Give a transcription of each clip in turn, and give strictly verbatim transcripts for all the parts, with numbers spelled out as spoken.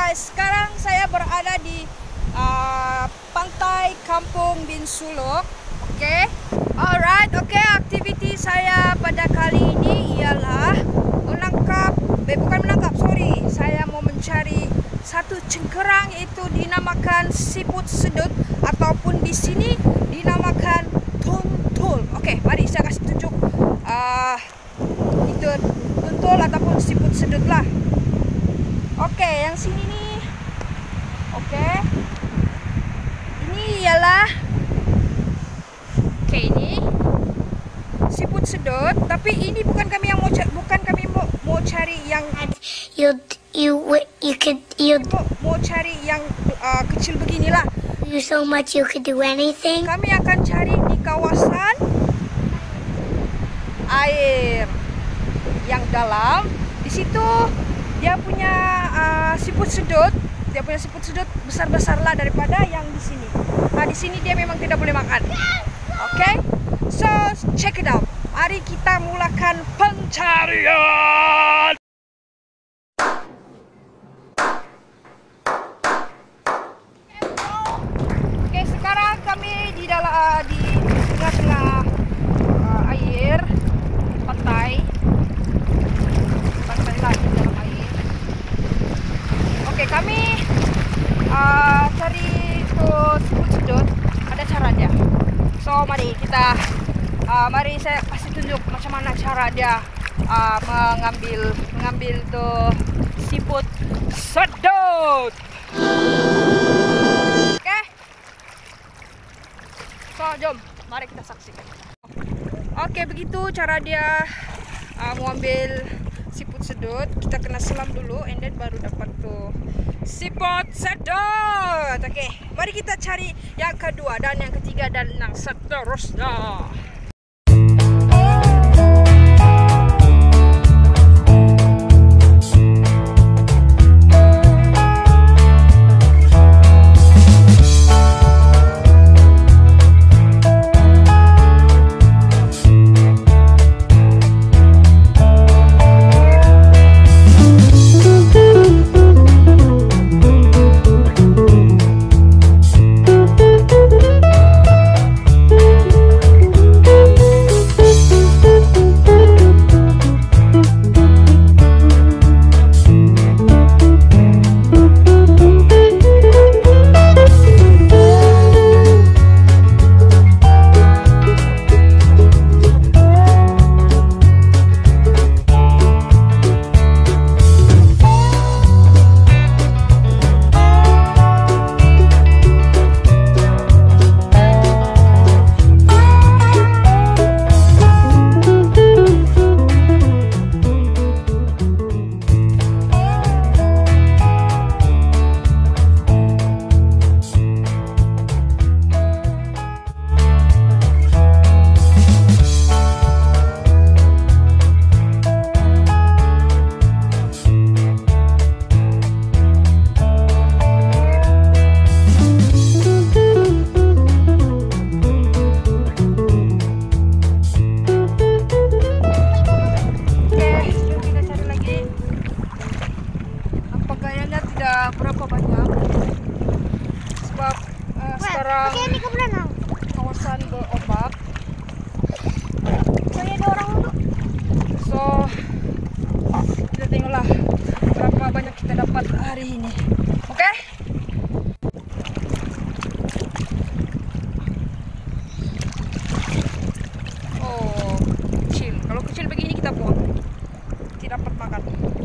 guys, sekarang saya berada di uh, pantai Kampung Bin Suluk. Oke, okay? Alright, oke. Okay. Aktiviti saya pada kali ini ialah menangkap, eh, bukan menangkap, sorry. Saya mau mencari satu cengkerang, itu dinamakan siput sedut ataupun di sini dinamakan tuntul. Oke, okay, mari saya kasih tunjuk uh, itu tuntul ataupun siput sedut lah. Oke, okay, yang sini nih. Oke. Okay. Ini ialah Oke, okay, ini siput sedut, tapi ini bukan kami yang mau bukan kami mau, mau cari yang you you you could you mau, mau cari yang uh, kecil beginilah. you so much you could do anything. Kami akan cari di kawasan air yang dalam. Di situ dia punya uh, siput sedut, dia punya siput sedut besar-besar lah daripada yang di sini. Nah, di sini dia memang tidak boleh makan. Oke, okay? So check it out. Mari kita mulakan pencarian. Oke, okay, sekarang kami di dalam uh, di tengah-tengah uh, air pantai. Pantai lah di dalam air. Oke, kami uh, cari tuh siput sedut. Ada cara dia. So mari kita, uh, mari saya kasih tunjuk macam mana cara dia uh, mengambil mengambil tuh siput sedut. Oke, okay? So jom, mari kita saksikan. Oke, okay, begitu cara dia uh, mengambil siput sedut. Kita kena selam dulu, and then baru dapat tuh siput sedut. Oke, okay, mari kita cari yang kedua dan yang ketiga dan yang seterusnya. Berapa banyak sebab uh, sekarang kawasan berombak, Saya ada orang duduk. so kita tengoklah berapa banyak kita dapat hari ini. Oke, okay? Oh, kecil. Kalau kecil begini kita buang, tidak dapat makan.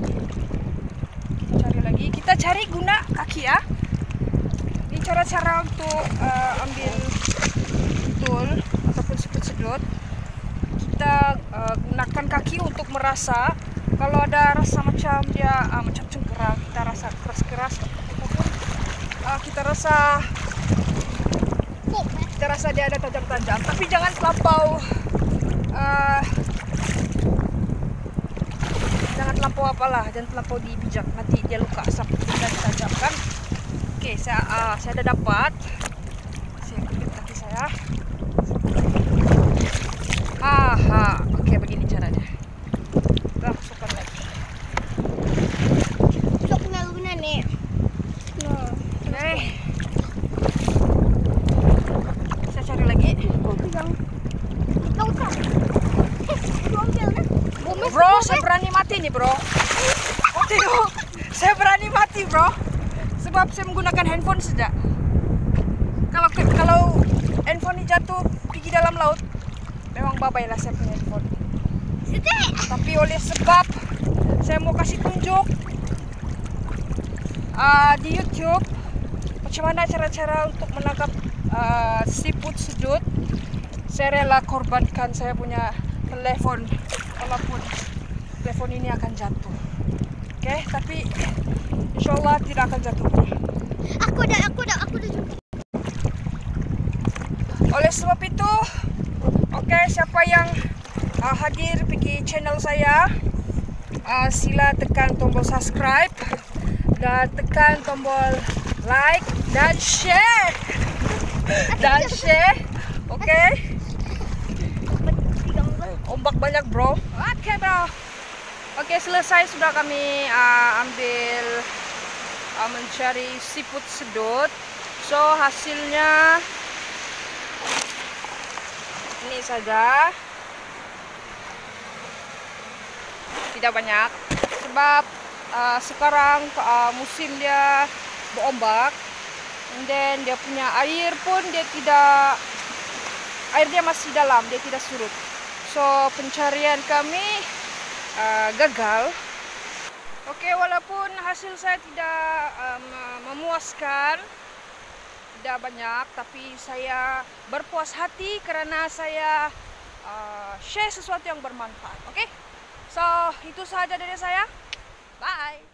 Kita cari guna kaki ya. Ini cara-cara untuk uh, ambil tuntul ataupun siput sedut. Kita uh, gunakan kaki untuk merasa. Kalau ada rasa macam dia uh, macam cengkerang, kita rasa keras-keras ataupun uh, kita rasa kita rasa dia ada tajam-tajam. Tapi jangan terlampau uh, jangan terlampau apalah, jangan terlampau dibijak, nanti dia luka asap dan tajam kan. Oke, saya uh, saya ada dapat. Saya kutip kaki saya. Aha, oke, begini caranya. Kita masukkan lagi. Sok guna nih. mati nih bro. Oh tengok, saya berani mati bro, sebab saya menggunakan handphone saja. Kalau kalau handphone ini jatuh pergi dalam laut, memang bye-bye lah saya punya handphone. Tapi oleh sebab saya mau kasih tunjuk uh, di YouTube macam mana cara-cara untuk menangkap uh, siput sedut, saya rela korbankan saya punya telepon walaupun telepon ini akan jatuh. Oke, okay? Tapi insyaallah tidak akan jatuh. Aku dah, aku dah, aku dah jumpa. Oleh sebab itu, oke, okay, siapa yang uh, hadir pergi channel saya, uh, sila tekan tombol subscribe dan tekan tombol like dan share dan share. Oke, okay? Ombak banyak bro. Oke okay, bro. Oke okay, selesai sudah kami uh, ambil uh, mencari siput sedut. So hasilnya ini saja, tidak banyak sebab uh, sekarang uh, musim dia berombak, and then dia punya air pun dia tidak, air dia masih dalam, dia tidak surut. So pencarian kami uh, gagal. Oke, walaupun hasil saya tidak um, memuaskan, tidak banyak, tapi saya berpuas hati karena saya uh, share sesuatu yang bermanfaat. Oke, so itu saja dari saya. Bye.